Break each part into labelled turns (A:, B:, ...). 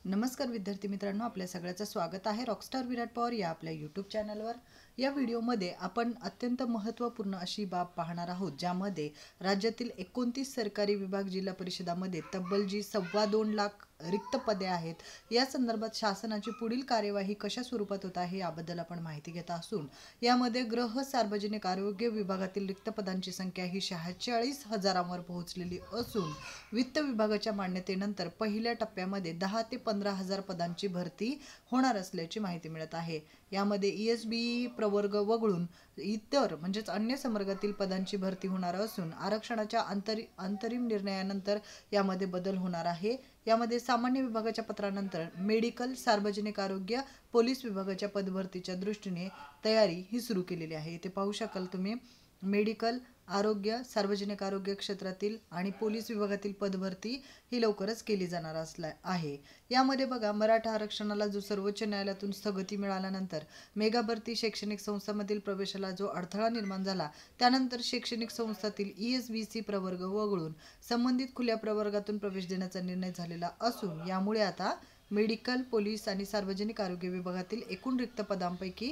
A: नमस्कार विद्यार्थी मित्रांनो, आपल्या सगळ्यांचं स्वागत आहे रॉकस्टार विराट पवार या आपल्या यूट्यूब चॅनलवर। या व्हिडिओमध्ये आपण अत्यंत महत्त्वपूर्ण अशी बाब पाहणार आहोत, ज्यामध्ये राज्यातील 29 सरकारी विभाग जिल्हा परिषदामध्ये तब्बल जी 2.25 लाख रिक्त पदे आहेत, या संदर्भात शासनाची पुढील कार्यवाही कशा स्वरूपात होत आहे याबद्दल आपण माहिती घेत असून यामध्ये गृह सार्वजनिक आरोग्य विभागातील रिक्त पदांची संख्या ही 46,000वर पोहोचलेली असून वित्त विभागाच्या मान्यतेनंतर पहिल्या टप्प्यामध्ये 10 ते 15,000 पदांची भरती होणार असल्याची माहिती मिळत आहे। यामध्ये ESB प्रवर्ग वगळून इतर म्हणजेच अन्य संवर्गातील पदांची भरती होणार असून आरक्षणाच्या अंतरिम निर्णयानंतर यामध्ये बदल होणार आहे। यामध्ये सामान्य विभागाच्या पत्रानंतर मेडिकल, सार्वजनिक आरोग्य, पोलीस विभागाच्या पदभरतीच्या दृष्टीने तयारी ही सुरू केलेली आहे। इथे पाहू शकाल तुम्ही मेडिकल, आरोग्य, सार्वजनिक आरोग्य क्षेत्रातील आणि पोलीस विभागातील पदभरती ही लवकरच केली जाणार आहे। यामध्ये बघा, मराठा आरक्षणाला जो सर्वोच्च न्यायालयातून स्थगिती मिळाल्यानंतर मेगा भरती शैक्षणिक संस्थांमधील प्रवेशाला जो अडथळा निर्माण झाला, त्यानंतर शैक्षणिक संस्थातील ESBC प्रवर्ग वगळून संबंधित खुल्या प्रवर्गातून प्रवेश देण्याचा निर्णय झालेला असून यामुळे आता मेडिकल, पोलीस आणि सार्वजनिक आरोग्य विभागातील एकूण रिक्त पदांपैकी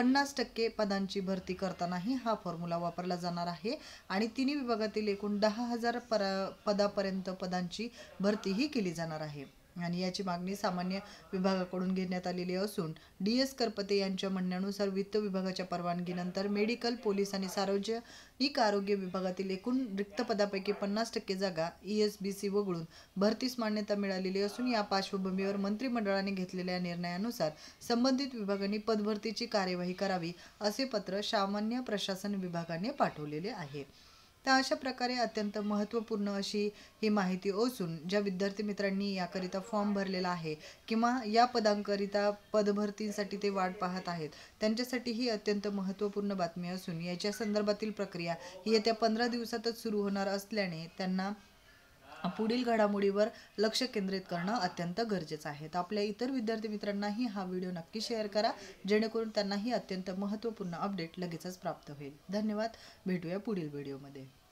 A: 50% पदांची भरती करतानाही हा फॉर्म्युला वापरला जाणार आहे आणि तिन्ही विभागातील एकूण 10,000 पदापर्यंत पदांची भरती ही केली जाणार आहे। आणि याची मागणी सामान्य विभागाकडून घेण्यात आलेली असून DS करपते यांच्या म्हणण्यानुसार वित्त विभागाच्या परवानगीनंतर मेडिकल, पोलीस आणि सार्वजनिक आरोग्य विभागातील एकूण रिक्त पदापैकी 50% जागा ESBC वगळून भरतीस मान्यता मिळालेली असून या पार्श्वभूमीवर मंत्रिमंडळाने घेतलेल्या निर्णयानुसार संबंधित विभागांनी पदभरतीची कार्यवाही करावी असे पत्र सामान्य प्रशासन विभागाने पाठवलेले आहे। तर अशा प्रकारे अत्यंत महत्त्वपूर्ण अशी ही माहिती असून ज्या विद्यार्थी मित्रांनी याकरिता फॉर्म भरलेला आहे किंवा या पदांकरिता पदभरतीसाठी ते वाट पाहत आहेत, त्यांच्यासाठी ही अत्यंत महत्त्वपूर्ण बातमी असून याच्या संदर्भातील प्रक्रिया ही येत्या 15 दिवसातच सुरू होणार असल्याने त्यांना पुढील घडामोडीवर लक्ष केंद्रित करणं अत्यंत गरजेचं आहे। तर आपल्या इतर विद्यार्थी मित्रांनाही हा व्हिडिओ नक्की शेअर करा, जेणेकरून त्यांनाही अत्यंत महत्त्वपूर्ण अपडेट लगेचच प्राप्त होईल। धन्यवाद, भेटूया पुढील व्हिडिओमध्ये।